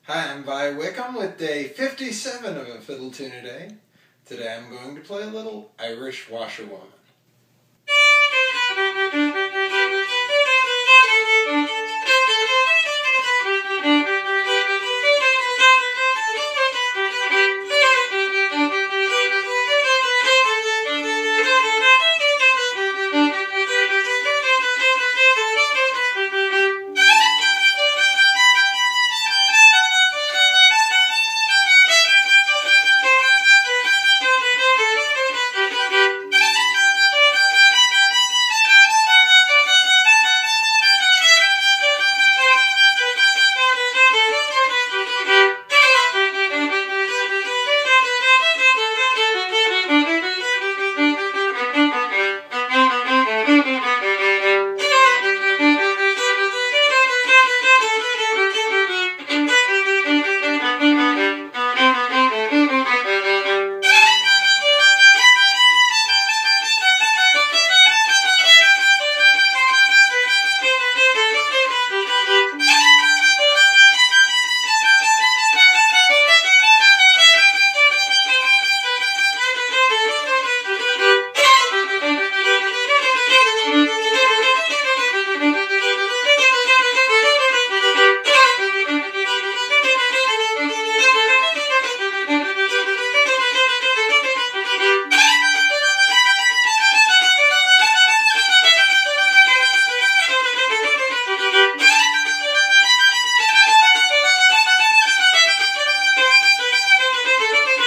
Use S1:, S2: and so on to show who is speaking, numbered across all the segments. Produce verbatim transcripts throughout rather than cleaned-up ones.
S1: Hi, I'm Vi Wickam with day fifty-seven of A Fiddle Tune a Day. Today I'm going to play a little Irish Washerwoman.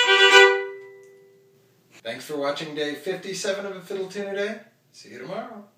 S1: Thanks for watching day fifty-seven of A Fiddle Tune a Day. See you tomorrow.